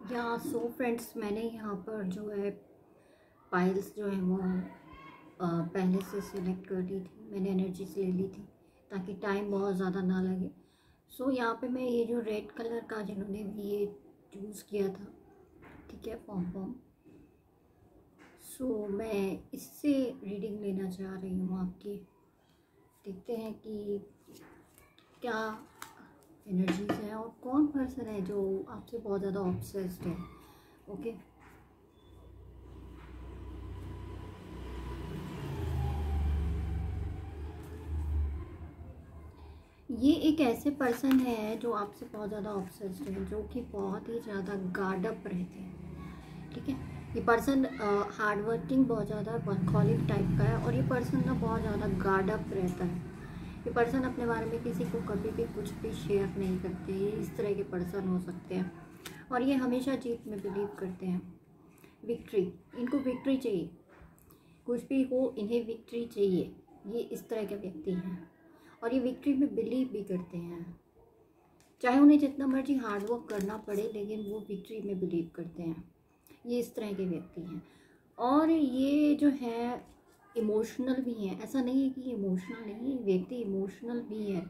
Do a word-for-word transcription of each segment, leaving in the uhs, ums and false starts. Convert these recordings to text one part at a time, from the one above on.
या so friends, मैंने यहाँ पर जो है पाइल्स जो है वो आ, पहले से सिलेक्ट कर ली थी। मैंने एनर्जीज ले ली थी ताकि टाइम बहुत ज़्यादा ना लगे। सो so, यहाँ पे मैं ये जो रेड कलर का जिन्होंने भी ये चूज़ किया था, ठीक है, फॉर्म फॉर्म सो so, मैं इससे रीडिंग लेना चाह रही हूँ आपकी। देखते हैं कि क्या एनर्जीज हैं और कौन पर्सन है जो आपसे बहुत ज़्यादा ऑब्सेस्ड है। ओके, ये एक ऐसे पर्सन है जो आपसे बहुत ज़्यादा ऑब्सेस्ड है, जो कि बहुत ही ज़्यादा गार्ड अप रहते हैं। ठीक है, ये पर्सन हार्ड वर्किंग बहुत ज़्यादा वर्कहॉलिक टाइप का है और ये पर्सन ना बहुत ज़्यादा गार्ड अप रहता है। ये पर्सन अपने बारे में किसी को कभी भी कुछ भी शेयर नहीं करते। ये इस तरह के पर्सन हो सकते हैं और ये हमेशा जीत में बिलीव करते हैं। विक्ट्री, इनको विक्ट्री चाहिए, कुछ भी हो इन्हें विक्ट्री चाहिए। ये इस तरह के व्यक्ति हैं और ये विक्ट्री में बिलीव भी करते हैं, चाहे उन्हें जितना मर्जी हार्ड वर्क करना पड़े, लेकिन वो विक्ट्री में बिलीव करते हैं। ये इस तरह के व्यक्ति हैं और ये जो है इमोशनल भी हैं। ऐसा नहीं है कि इमोशनल नहीं, व्यक्ति इमोशनल भी है।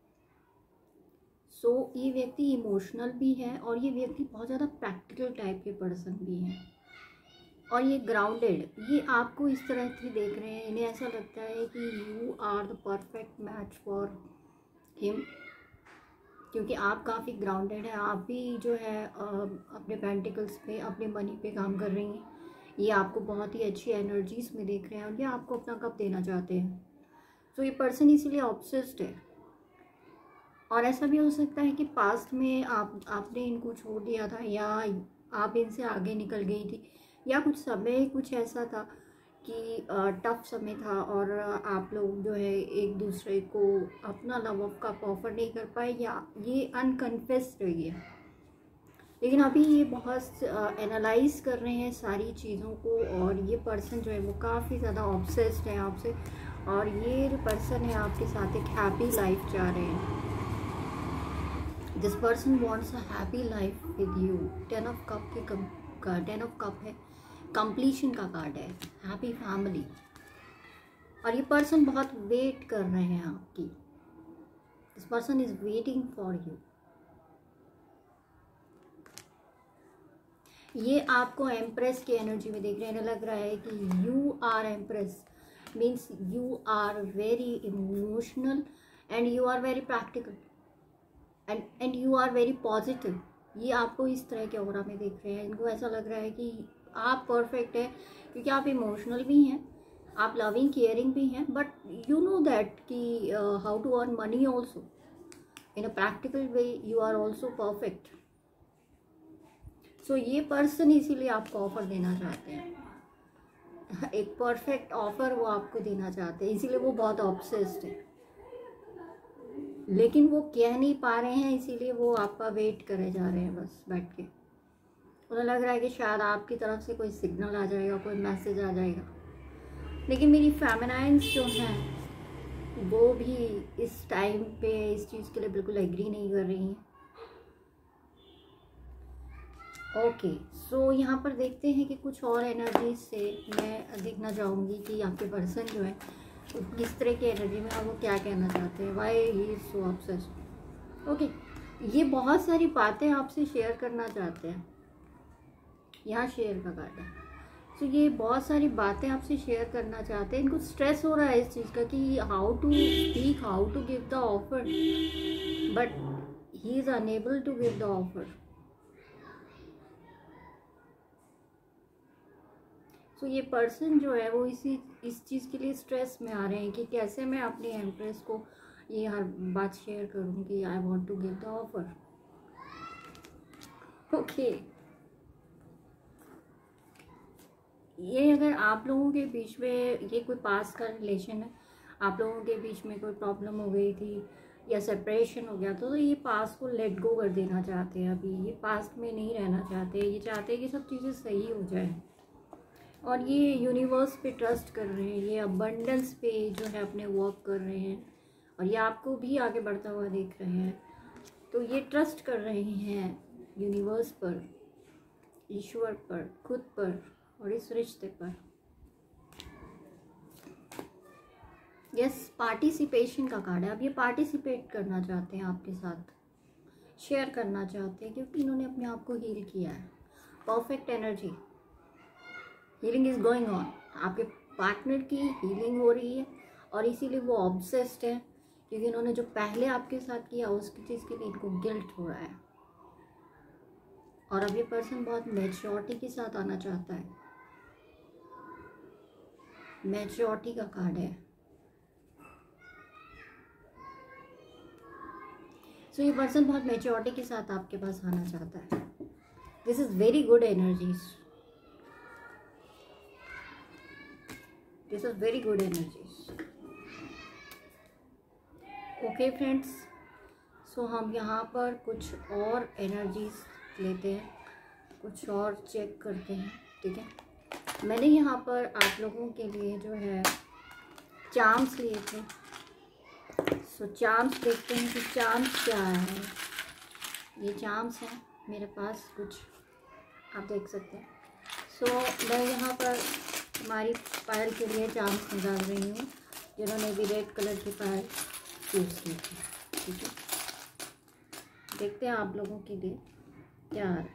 सो so, ये व्यक्ति इमोशनल भी है और ये व्यक्ति बहुत ज़्यादा प्रैक्टिकल टाइप के पर्सन भी हैं और ये ग्राउंडेड। ये आपको इस तरह से देख रहे हैं, इन्हें ऐसा लगता है कि you are the perfect match for him, क्योंकि आप काफ़ी ग्राउंडेड हैं। आप भी जो है अपने पेंटिकल्स पे, अपने मनी पे काम कर रही हैं। ये आपको बहुत ही अच्छी एनर्जीज में देख रहे हैं और ये आपको अपना कप देना चाहते हैं। तो ये पर्सन इसीलिए ऑब्सेस्ड है। और ऐसा भी हो सकता है कि पास्ट में आप आपने इनको छोड़ दिया था या आप इनसे आगे निकल गई थी, या कुछ समय कुछ ऐसा था कि टफ समय था और आप लोग जो है एक दूसरे को अपना लव ऑफ कप ऑफर नहीं कर पाए, या ये अनकन्फेस्ड रही है। लेकिन अभी ये बहुत एनालाइज कर रहे हैं सारी चीज़ों को और ये पर्सन जो है वो काफ़ी ज़्यादा ऑब्सेस्ड है आपसे और ये जो पर्सन है आपके साथ एक हैप्पी लाइफ चाह रहे हैं। This person wants a happy life with you. Ten of cup के कम टेन ऑफ कप है, कंप्लीशन का कार्ड है, हैप्पी फैमिली। और ये पर्सन बहुत वेट कर रहे हैं आपकी। This person is waiting for you. ये आपको एम्प्रेस की एनर्जी में देख रहे हैं। लग रहा है कि you are empress, means you are very emotional and you are very practical and and you are very positive. ये आपको इस तरह के ऑरा में देख रहे हैं। इनको ऐसा लग रहा है कि आप परफेक्ट है क्योंकि आप इमोशनल भी हैं, आप लविंग केयरिंग भी हैं, बट यू नो दैट कि how to earn money also in a practical way. You are also perfect. So ये पर्सन इसीलिए आपको ऑफर देना चाहते हैं, एक परफेक्ट ऑफर वो आपको देना चाहते हैं, इसीलिए वो बहुत ऑब्सेस्ड है। लेकिन वो कह नहीं पा रहे हैं, इसीलिए वो आपका वेट करे जा रहे हैं बस बैठ के। उन्हें लग रहा है कि शायद आपकी तरफ से कोई सिग्नल आ जाएगा, कोई मैसेज आ जाएगा। लेकिन मेरी फेमिनाइन्स जो हैं वो भी इस टाइम पे इस चीज़ के लिए बिल्कुल एग्री नहीं कर रही हैं। ओके, सो यहाँ पर देखते हैं कि कुछ और एनर्जी से मैं देखना चाहूँगी कि आपके पर्सन जो है किस तरह की एनर्जी में और वो क्या कहना चाहते हैं। Why he is so obsessed. Okay, ये बहुत सारी बातें आपसे शेयर करना चाहते हैं। यहाँ शेयर का कार्ड है। सो so, ये बहुत सारी बातें आपसे शेयर करना चाहते हैं। इनको स्ट्रेस हो रहा है इस चीज़ का कि how to speak, how to give the offer, but he is unable to give the offer. So so, ये पर्सन जो है वो इसी इस चीज़ के लिए स्ट्रेस में आ रहे हैं कि कैसे मैं अपनी एम्प्रेस को ये हर बात शेयर करूँ कि I want to give the offer. Okay, ये अगर आप लोगों के बीच में ये कोई पास का रिलेशन है, आप लोगों के बीच में कोई प्रॉब्लम हो गई थी या सेपरेशन हो गया तो, तो ये पास्ट को लेट गो कर देना चाहते हैं। अभी ये पास्ट में नहीं रहना चाहते, ये चाहते हैं कि सब चीज़ें सही हो जाए और ये यूनिवर्स पे ट्रस्ट कर रहे हैं। ये अबंडेंस पे जो है अपने वर्क कर रहे हैं और ये आपको भी आगे बढ़ता हुआ देख रहे हैं। तो ये ट्रस्ट कर रहे हैं यूनिवर्स पर ईश्वर पर, खुद पर और इस रिश्ते पर। यस, पार्टिसिपेशन का कार्ड है। अब ये पार्टिसिपेट करना चाहते हैं आपके साथ, शेयर करना चाहते हैं, क्योंकि इन्होंने अपने आप को हील किया है। Perfect energy, healing is going on. आपके पार्टनर की हीलिंग हो रही है और इसीलिए वो ऑब्सेस्ड है, क्योंकि इन्होंने जो पहले आपके साथ किया उसकी चीज़ के लिए इनको गिल्ट हो रहा है। और अब ये पर्सन बहुत मैच्योरिटी के साथ आना चाहता है। मैच्योरिटी का कार्ड है। सो so, ये पर्सन बहुत मैच्योरिटी के साथ आपके पास आना चाहता है। This is very good energies, this is very good energies. Okay friends, so हम यहाँ पर कुछ और एनर्जीज लेते हैं, कुछ और चेक करते हैं, ठीक है। मैंने यहाँ पर आप लोगों के लिए जो है चार्म्स लिए थे। सो so, चार्म्स देखते हैं कि चार्म्स क्या है। ये चार्म्स हैं मेरे पास कुछ, आप देख सकते हैं। सो so, मैं यहाँ पर हमारी पायल के लिए चार्म्स निकाल रही हूँ, जिन्होंने भी रेड कलर की पायल चूज़ की थी, ठीक है। देखते हैं आप लोगों के लिए क्या आ रहा है।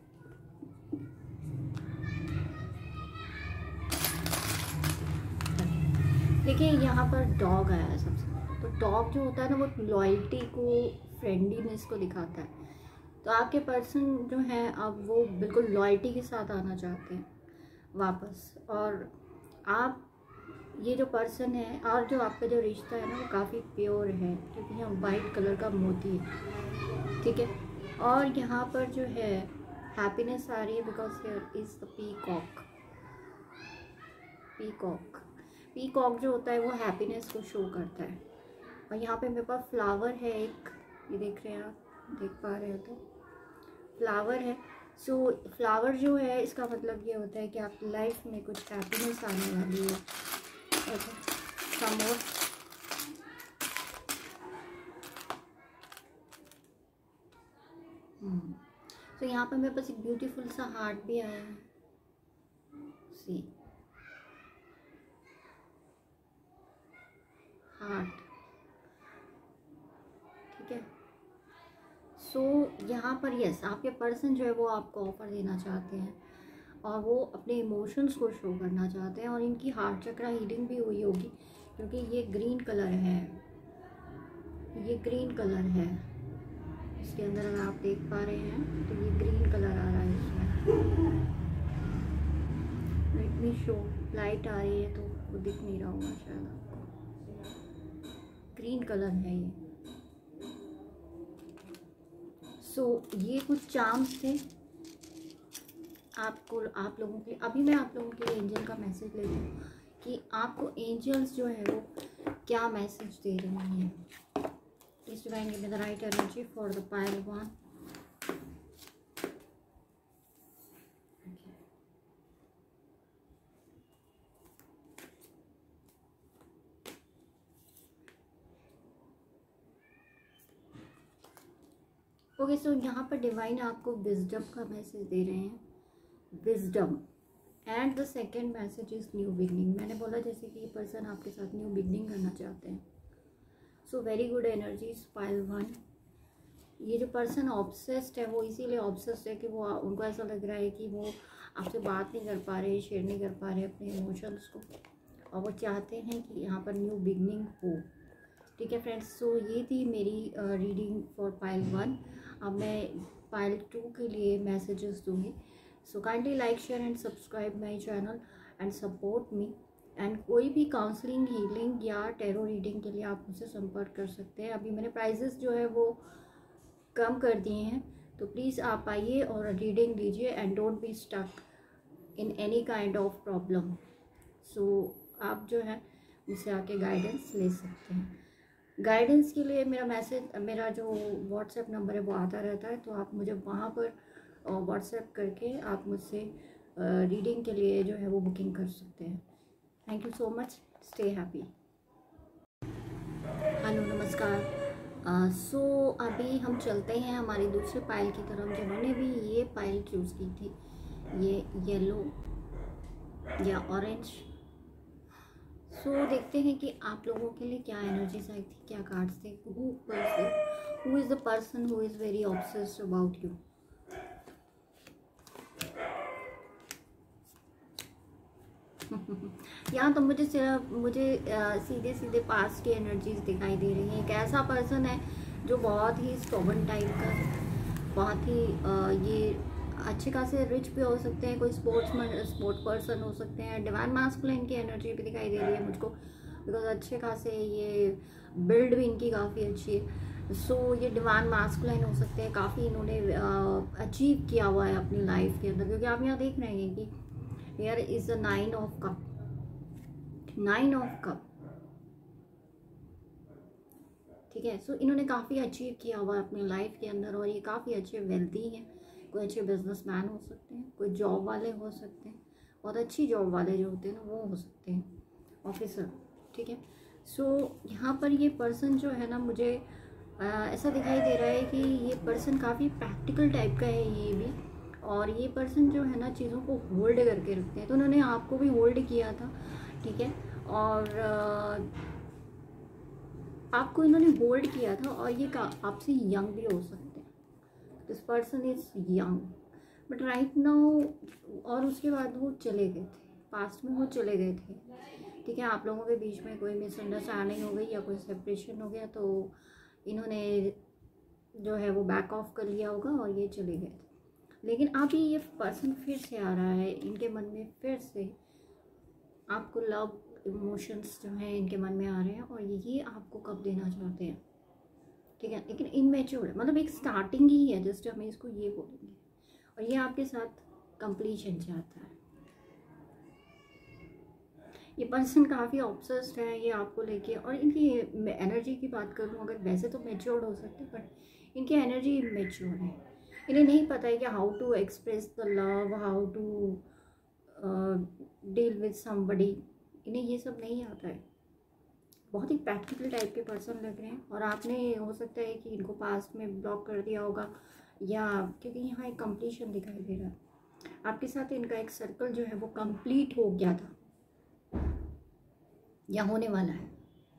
देखिए यहाँ पर डॉग आया है सबसे। तो डॉग जो होता है ना, वो लॉयल्टी को, फ्रेंडलीनेस को दिखाता है। तो आपके पर्सन जो हैं अब वो बिल्कुल लॉयल्टी के साथ आना चाहते हैं वापस। और आप, ये जो पर्सन है और जो आपका जो रिश्ता है ना, वो काफ़ी प्योर है, क्योंकि यहाँ वाइट कलर का मोती है, ठीक है। और यहाँ पर जो है हैप्पीनेस आ रही है, because here is the peacock. Peacock peacock जो होता है वो हैप्पीनेस को शो करता है। और यहाँ पे मेरे पास फ्लावर है एक, ये देख रहे हैं आप, देख पा रहे हो तो फ्लावर है। सो so, फ्लावर जो है इसका मतलब ये होता है कि आपकी लाइफ में कुछ हैप्पीनेस आने वाली है। Okay, some more. तो यहाँ पे मेरे पास एक ब्यूटीफुल सा हार्ट भी आया है, सी हार्ट, ठीक है। सो so, यहाँ पर यस, आपके पर्सन जो है वो आपको ऑफर देना चाहते हैं और वो अपने इमोशंस को शो करना चाहते हैं। और इनकी हार्ट चक्रा हीलिंग भी हुई होगी, क्योंकि ये ग्रीन कलर है, ये ग्रीन कलर है इसके अंदर, अगर आप देख पा रहे हैं तो ये ग्रीन कलर आ रहा है इसमें। लेट मी शो, लाइट आ रही है तो वो दिख नहीं रहा होगा शायद आपको। ग्रीन कलर है ये। सो so, ये कुछ चार्म्स थे आपको, आप लोगों के लिए। अभी मैं आप लोगों के लिए एंजल का मैसेज लेती हूँ कि आपको एंजल्स जो है वो क्या मैसेज दे रही हैं। Please divine give me the right energy for the pile one. Okay, so यहाँ पर डिवाइन आपको विजडम का मैसेज दे रहे हैं, wisdom. And the second message is new beginning. मैंने बोला जैसे कि ये पर्सन आपके साथ न्यू बिगनिंग करना चाहते हैं। So very good energies pile one. ये जो पर्सन ऑब्सेस्ड है वो इसीलिए ऑब्सेस्ड है कि वो, उनको ऐसा लग रहा है कि वो आपसे बात नहीं कर पा रहे, शेयर नहीं कर पा रहे अपने इमोशंस को, और वो चाहते हैं कि यहाँ पर न्यू बिगनिंग हो, ठीक है फ्रेंड्स। सो ये थी मेरी रीडिंग फॉर पाइल वन। अब मैं पाइल टू के लिए मैसेजेस दूँगी। So kindly like, share and subscribe my channel and support me. And कोई भी काउंसलिंग, हीलिंग या टैरो रीडिंग के लिए आप मुझसे संपर्क कर सकते हैं। अभी मैंने प्राइजेस जो है वो कम कर दिए हैं, तो प्लीज़ आप आइए और रीडिंग लीजिए and don't be stuck in any kind of problem. So आप जो है मुझसे आके गाइडेंस ले सकते हैं। गाइडेंस के लिए मेरा मैसेज, मेरा जो व्हाट्सएप नंबर है वो आता रहता है, तो आप मुझे वहाँ पर व्हाट्सएप करके आप मुझसे रीडिंग के लिए जो है वो बुकिंग कर सकते हैं। Thank you so much, stay happy. Hello, नमस्कार। सो uh, so, अभी हम चलते हैं हमारी दूसरे पाइल की तरफ, जिन्होंने भी ये पाइल चूज़ की थी। ये येलो या ऑरेंज। सो so, देखते हैं कि आप लोगों के लिए क्या एनर्जीज आई थी, क्या कार्ड्स थे। Who person who is the person who is very obsessed about you. यहाँ तो मुझे सिर्फ मुझे सीधे सीधे पास्ट की एनर्जीज दिखाई दे रही हैं। एक ऐसा पर्सन है जो बहुत ही स्टोबन टाइप का, बहुत ही आ, ये अच्छे खासे रिच भी हो सकते हैं, कोई स्पोर्ट्समैन स्पोर्ट पर्सन हो सकते हैं। डिवाइन मास्कुलिन की एनर्जी भी दिखाई दे रही है मुझको, बिकॉज अच्छे खासे ये बिल्ड भी इनकी काफ़ी अच्छी है। सो so, ये डिवाइन मास्कुलिन हो सकते हैं, काफ़ी इन्होंने अचीव किया हुआ है अपनी लाइफ के अंदर, क्योंकि आप यहाँ देख रहे हैं कि Here is the nine of cup, nine of cup, ठीक है। सो so, इन्होंने काफ़ी अचीव किया हुआ है अपनी लाइफ के अंदर, और ये काफ़ी अच्छे वेल्दी हैं। कोई अच्छे बिजनेसमैन हो सकते हैं, कोई जॉब वाले हो सकते हैं, बहुत अच्छी जॉब वाले जो होते हैं ना वो हो सकते हैं, ऑफिसर, ठीक है। सो so, यहाँ पर ये पर्सन जो है ना, मुझे आ, ऐसा दिखाई दे रहा है कि ये पर्सन काफ़ी प्रैक्टिकल टाइप का है ये भी, और ये पर्सन जो है ना चीज़ों को होल्ड करके रखते हैं। तो उन्होंने आपको भी होल्ड किया था, ठीक है, और आपको इन्होंने होल्ड किया था, और ये आपसे यंग भी हो सकते हैं। This person is young but right now, और उसके बाद वो चले गए थे, पास्ट में वो चले गए थे, ठीक है। आप लोगों के बीच में कोई मिसअंडरस्टैंडिंग हो गई या कोई सेपरेशन हो गया, तो इन्होंने जो है वो बैक ऑफ कर लिया होगा और ये चले गए थे। लेकिन अभी ये पर्सन फिर से आ रहा है, इनके मन में फिर से आपको लव इमोशंस जो हैं इनके मन में आ रहे हैं, और ये आपको कब देना चाहते हैं, ठीक है। लेकिन इनमेच्योर, मतलब एक स्टार्टिंग ही है, जस्ट हमें इसको ये बोलेंगे, और ये आपके साथ कंप्लीशन चाहता है। ये पर्सन काफ़ी ऑब्सेस्ड है ये आपको लेके, और इनकी एनर्जी की बात करूँ अगर, वैसे तो मैच्योर्ड हो सकते हैं बट इनकी एनर्जी इमेच्योर है। इन्हें नहीं पता है कि how to express the love, how to deal with somebody, इन्हें ये सब नहीं आता है। बहुत ही प्रैक्टिकल टाइप के पर्सन लग रहे हैं, और आपने हो सकता है कि इनको पास्ट में ब्लॉक कर दिया होगा, या क्योंकि यहाँ एक कंप्लीशन दिखाई दे रहा है आपके साथ। इनका एक सर्कल जो है वो कंप्लीट हो गया था या होने वाला है,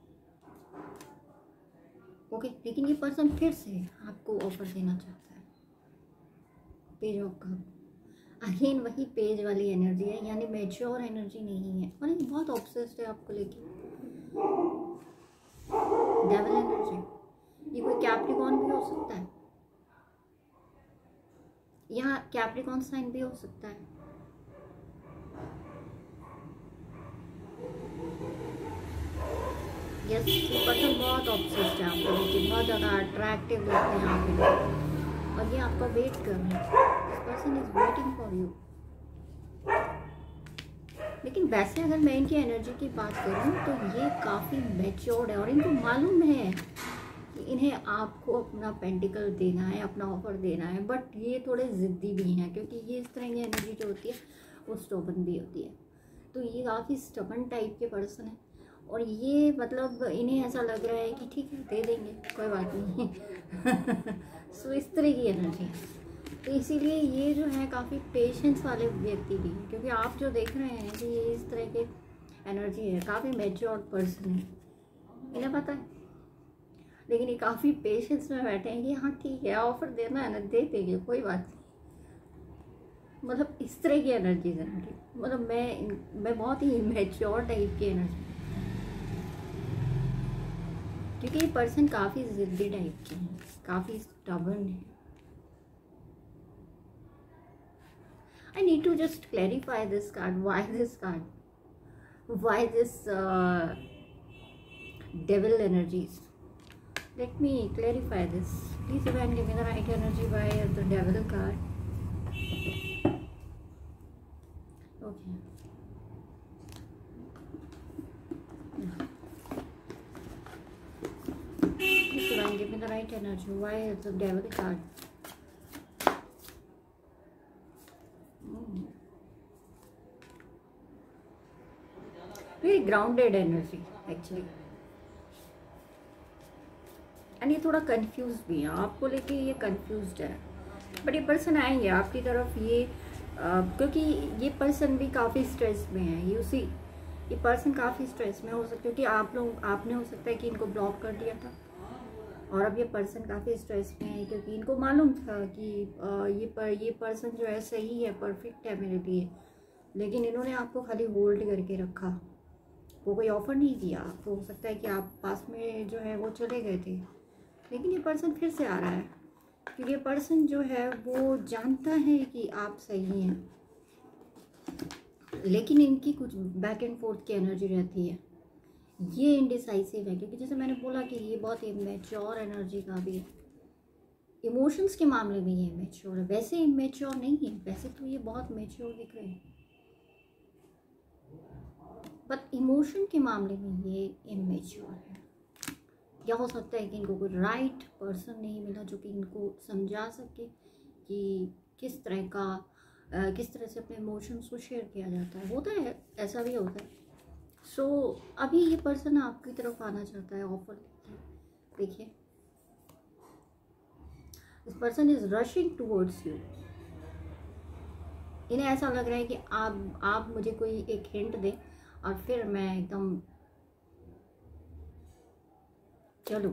ओके। लेकिन ये पर्सन फिर से आपको ऑफर देना चाहता है। पेज ऑफ कप, अगेन वही पेज वाली एनर्जी है, यानी मैच्योर एनर्जी नहीं है, और ये बहुत ऑब्सेस्ड है आपको लेके। डेविल एनर्जी, ये कोई कैप्रिकॉर्न भी हो सकता है, यहाँ कैप्रिकॉर्न साइन भी हो सकता है। यस, ये पर्सन बहुत ऑब्सेस्ड है आपको लेके, बहुत ज़्यादा अट्रैक्टिव लगते हैं आपको, और ये आपका वेट कर रहे हैं। This person is waiting for you. लेकिन वैसे अगर मैं इनकी एनर्जी की बात करूँ तो ये काफ़ी मैच्योर्ड है, और इनको मालूम है कि इन्हें आपको अपना पेंटिकल देना है, अपना ऑफर देना है, बट ये थोड़े ज़िद्दी भी हैं, क्योंकि ये इस तरह की एनर्जी जो होती है वो स्टबर्न भी होती है। तो ये काफ़ी स्टबर्न टाइप के पर्सन है, और ये मतलब इन्हें ऐसा लग रहा है कि ठीक है दे देंगे, कोई बात नहीं। सो इस तरह की एनर्जी है, तो इसीलिए ये जो है काफ़ी पेशेंस वाले व्यक्ति भी हैं, क्योंकि आप जो देख रहे हैं कि ये इस तरह के एनर्जी है, काफ़ी मैच्योर्ड पर्सन है, इन्हें पता है। लेकिन ये काफ़ी पेशेंस में बैठे हैं कि हाँ ठीक है ऑफर देना है ना, दे देंगे, कोई बात नहीं। मतलब इस तरह की एनर्जी है इनकी, मतलब मैं मैं बहुत ही मैच्योर टाइप की एनर्जी, क्योंकि ये पर्सन काफ़ी ज़िद्दी टाइप के हैं, काफ़ी स्टबर्न है। I need to just clarify this card. Why this card? Why this uh, devil energies? Let me clarify this. Please, Divine, give me the right energy. Why the devil card? Okay. Please, Divine, give me the right energy. Why the devil card? Very grounded energy actually, and ये थोड़ा confuse भी है आपको लेके, ये confused है, but ये person आएंगे आपकी तरफ, ये क्योंकि ये पर्सन भी काफ़ी स्ट्रेस में है। यू सी, ये पर्सन काफ़ी स्ट्रेस में हो सकता है, क्योंकि आप लोग आपने हो सकता है कि इनको ब्लॉक कर दिया था, और अब ये पर्सन काफ़ी स्ट्रेस में है, क्योंकि इनको मालूम था कि ये पर ये पर्सन जो है सही है, परफेक्ट है मेरे लिए, लेकिन इन्होंने आपको खाली होल्ड करके रखा, वो कोई ऑफ़र नहीं दिया। तो हो सकता है कि आप पास में जो है वो चले गए थे, लेकिन ये पर्सन फिर से आ रहा है, क्योंकि ये पर्सन जो है वो जानता है कि आप सही हैं, लेकिन इनकी कुछ बैक एंड फोर्थ की एनर्जी रहती है। ये इनडिसाइसिव है, क्योंकि जैसे मैंने बोला कि ये बहुत इमेच्योर एनर्जी का भी है। इमोशंस के मामले में ये इमेच्योर है, वैसे इमेच्योर नहीं है, वैसे तो ये बहुत मैच्योर दिख रहे हैं, बट इमोशन के मामले में ये इमेच्योर है। या हो सकता है कि इनको कोई राइट पर्सन नहीं मिला जो कि इनको समझा सके कि किस तरह का आ, किस तरह से अपने इमोशंस को शेयर किया जाता है। होता है, ऐसा भी होता है। सो so, अभी ये पर्सन आपकी तरफ आना चाहता है, ऑफर लेके। देखिए, this person is rushing towards you. इन्हें ऐसा लग रहा है कि आप आप मुझे कोई एक हिंट दें और फिर मैं एकदम चलूं।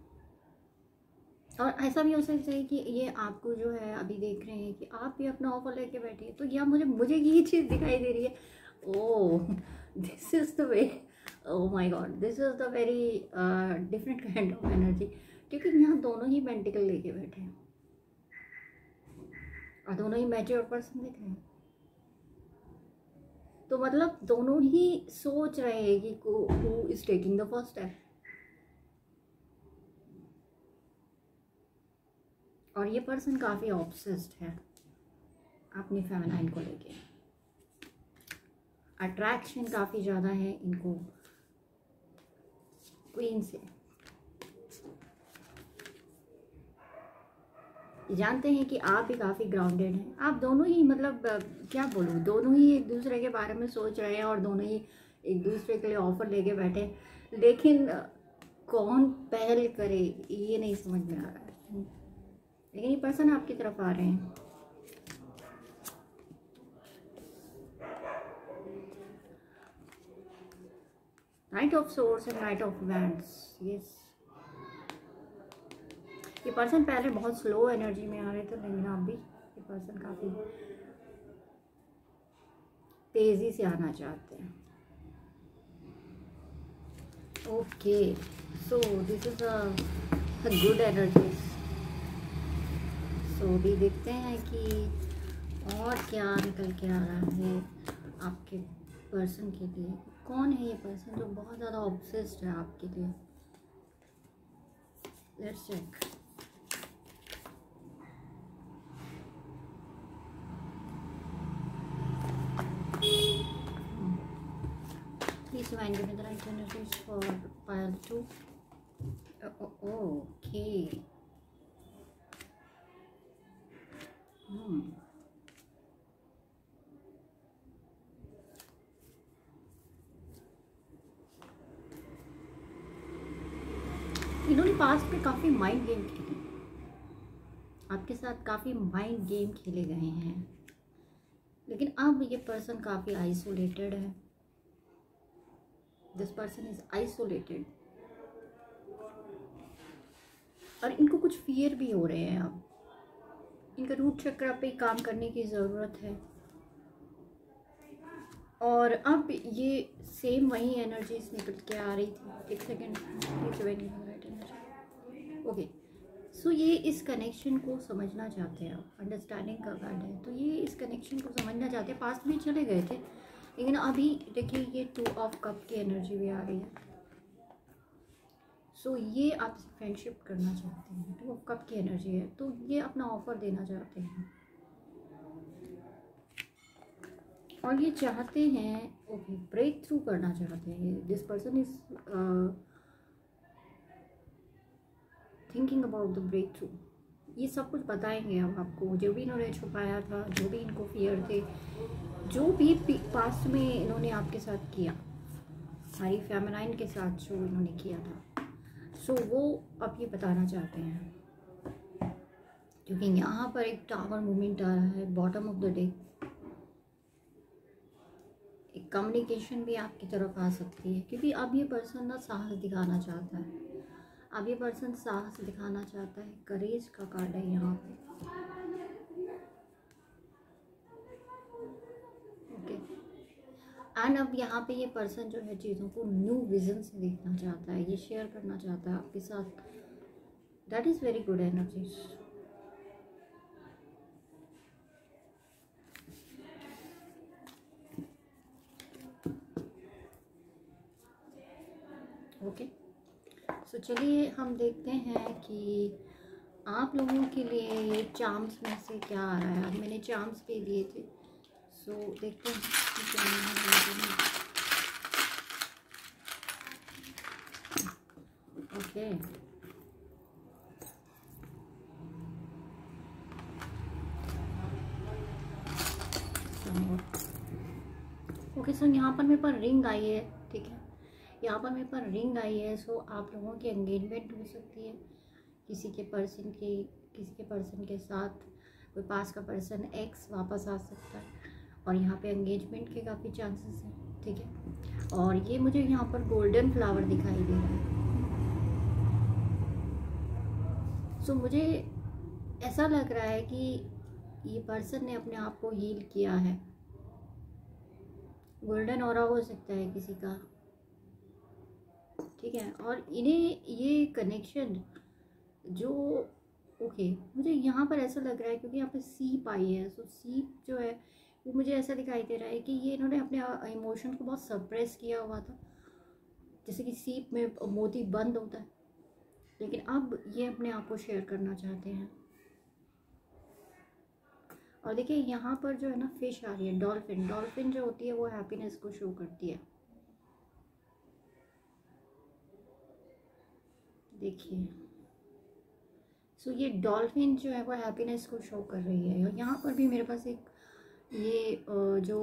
और ऐसा भी हो सकता है कि ये आपको जो है अभी देख रहे हैं कि आप भी अपना ऑफर लेके बैठे हैं, तो या मुझे मुझे ये चीज़ दिखाई दे रही है, oh this is the way, oh my god, this is the very different kind of energy, क्योंकि यहाँ दोनों ही मेंटिकल लेके बैठे हैं और दोनों ही मैच्योर पर्सन दिख रहे हैं। तो मतलब दोनों ही सोच रहे हैं कि who is taking the first step. और ये पर्सन काफ़ी ऑब्सेस्ड है अपनी फेमिनाइन को लेके, अट्रैक्शन काफ़ी ज़्यादा है इनको क्वीन से। जानते हैं कि आप भी काफ़ी ग्राउंडेड हैं, आप दोनों ही मतलब क्या बोलूँ, दोनों ही एक दूसरे के बारे में सोच रहे हैं और दोनों ही एक दूसरे के लिए ऑफर लेके बैठे, लेकिन कौन पहल करे ये नहीं समझ में आ रहा है। लेकिन ये पर्सन आपकी तरफ आ रहे हैं। Knight of swords and knight of wands, yes. ये पर्सन पहले बहुत स्लो एनर्जी में आ रहे थे, लेकिन अब भी ये पर्सन काफ़ी तेज़ी से आना चाहते हैं। Okay, so this is a good energy. So भी देखते हैं कि और क्या निकल के आ रहा है आपके पर्सन के लिए। कौन है ये पर्सन जो बहुत ज़्यादा ऑब्सेस्ड है आपके लिए? Let's check. Please divine give me the right energies for pile two. Oh, oh, okay. Hmm. इन्होंने पास्ट में काफ़ी माइंड गेम खेले, आपके साथ काफ़ी माइंड गेम खेले गए हैं, लेकिन अब ये पर्सन काफ़ी आइसोलेटेड है। दिस पर्सन इज आइसोलेटेड और इनको कुछ फियर भी हो रहे हैं। अब इनका रूट चक्र पे काम करने की ज़रूरत है, और अब ये सेम वही एनर्जीज निकल के आ रही थी। एक सेकेंड, ओके। सो ये इस कनेक्शन को समझना चाहते हैं, अंडरस्टैंडिंग का कार्ड है, तो ये इस कनेक्शन को समझना चाहते हैं। पास्ट में चले गए थे, लेकिन अभी देखिए ये टू ऑफ कप की एनर्जी भी आ रही है। सो so, ये आपसे फ्रेंडशिप करना चाहते हैं, टू ऑफ कप की एनर्जी है, तो ये अपना ऑफर देना चाहते हैं और ये चाहते हैं ओके ब्रेक थ्रू करना चाहते हैं। This person is thinking about the breakthrough. ये सब कुछ बताएंगे अब आपको, जो भी इन्होंने छुपाया था, जो भी इनको फियर थे, जो भी पास्ट में इन्होंने आपके साथ किया, हमारी फेमिनाइन के साथ जो इन्होंने किया था, सो so, वो अब ये बताना चाहते हैं। क्योंकि यहाँ पर एक टावर मूवमेंट आ रहा है bottom of the day, communication भी आपकी तरफ आ सकती है, क्योंकि अब ये पर्सन ना साहस दिखाना चाहता है। अब ये पर्सन साहस दिखाना चाहता है। करेज का कार्ड है यहाँ पे। ओके, एंड अब यहाँ पे ये पर्सन जो है चीज़ों को न्यू विजन से देखना चाहता है, ये शेयर करना चाहता है आपके साथ। That is very good energies. Okay, so चलिए हम देखते हैं कि आप लोगों के लिए ये चार्म्स में से क्या आ रहा है। अब मैंने चार्म्स भी दिए थे, सो so, देखते हैं कि क्या है। ओके, ओके सो यहाँ पर मेरे पास रिंग आई है। ठीक है, यहाँ पर मेरे पास रिंग आई है। सो so, आप लोगों की एंगेजमेंट हो सकती है किसी के पर्सन की, किसी के पर्सन के साथ कोई पास का पर्सन एक्स वापस आ सकता है, और यहाँ पे एंगेजमेंट के काफ़ी चांसेस हैं। ठीक है, और ये मुझे यहाँ पर गोल्डन फ्लावर दिखाई दे रहा है। सो so, मुझे ऐसा लग रहा है कि ये पर्सन ने अपने आप को हील किया है। गोल्डन ऑरा हो सकता है किसी का। ठीक है, और इन्हें ये कनेक्शन जो ओके okay, मुझे यहाँ पर ऐसा लग रहा है क्योंकि यहाँ पे सीप आई है। सो सीप जो है वो मुझे ऐसा दिखाई दे रहा है कि ये इन्होंने अपने इमोशन को बहुत सप्रेस किया हुआ था, जैसे कि सीप में मोती बंद होता है, लेकिन अब ये अपने आप को शेयर करना चाहते हैं। और देखिए यहाँ पर जो है ना फिश आ रही है, डॉल्फिन। डॉल्फिन जो होती है वो हैप्पीनेस को शो करती है। देखिए, सो ये डॉल्फिन जो है वो हैप्पीनेस को शो कर रही है। और यहाँ पर भी मेरे पास एक ये जो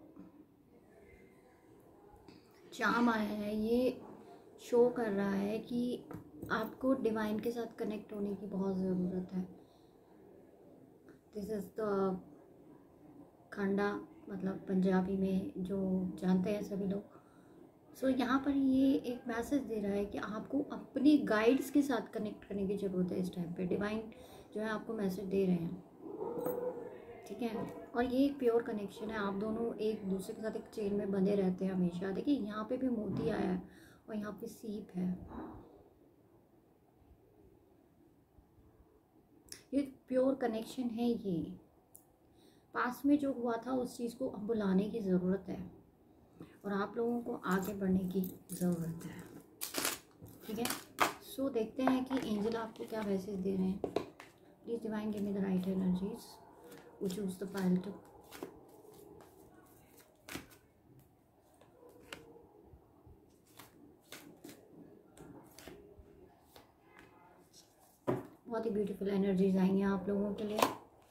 चार्म आया है ये शो कर रहा है कि आपको डिवाइन के साथ कनेक्ट होने की बहुत ज़रूरत है। दिस इज़ द खंडा, मतलब पंजाबी में जो जानते हैं सभी लोग। सो so, यहाँ पर ये एक मैसेज दे रहा है कि आपको अपने गाइड्स के साथ कनेक्ट करने की ज़रूरत है। इस टाइम पे डिवाइन जो है आपको मैसेज दे रहे हैं। ठीक है, और ये एक प्योर कनेक्शन है। आप दोनों एक दूसरे के साथ एक चेन में बंधे रहते हैं हमेशा। देखिए यहाँ पे भी मोती आया है और यहाँ पे सीप है। ये प्योर कनेक्शन है। ये पास में जो हुआ था उस चीज़ को अब बुलाने की ज़रूरत है, और आप लोगों को आगे बढ़ने की ज़रूरत है। ठीक है, सो देखते हैं कि एंजल आपको क्या मैसेज दे रहे हैं। Please divine give me the right energies, we choose the pile two. बहुत ही ब्यूटीफुल एनर्जीज आएंगे आप लोगों के लिए,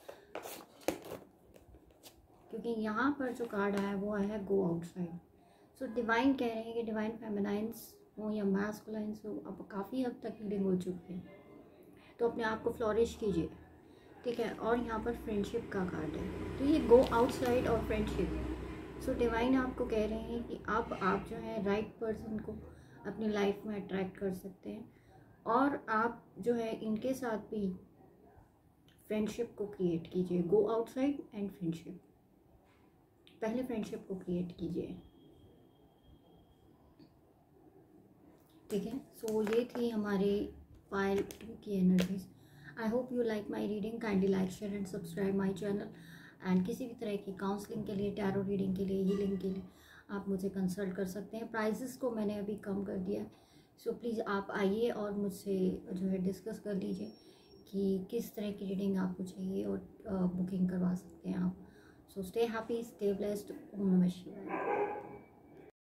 क्योंकि यहाँ पर जो कार्ड आया है वो आया है गो आउटसाइड। सो डिवाइन कह रहे हैं कि डिवाइन फेमिनाइंस हो या मैस्कुलाइंस हो, अब काफ़ी हद तक हीलिंग हो चुकी है, तो अपने आप को फ्लोरिश कीजिए। ठीक है, और यहाँ पर फ्रेंडशिप का कार्ड है, तो ये गो आउटसाइड और फ्रेंडशिप। सो डिवाइन आपको कह रहे हैं कि अब आप जो है राइट पर्सन को अपनी लाइफ में अट्रैक्ट कर सकते हैं, और आप जो है इनके साथ भी फ्रेंडशिप को क्रिएट कीजिए। गो आउटसाइड एंड फ्रेंडशिप, पहले फ्रेंडशिप को क्रिएट कीजिए। ठीक है, सो ये थी हमारे पाइल टू की energies. I hope you like my reading. Kindly like share and subscribe my channel. And किसी भी तरह की काउंसलिंग के लिए, टैरो रीडिंग के लिए, हीलिंग के लिए आप मुझे कंसल्ट कर सकते हैं। प्राइजेस को मैंने अभी कम कर दिया है, सो so, प्लीज़ आप आइए और मुझसे जो है डिस्कस कर लीजिए कि किस तरह की रीडिंग आपको चाहिए, और बुकिंग करवा सकते हैं आप। So stay happy, stay blessed. ओम नमः शिवाय।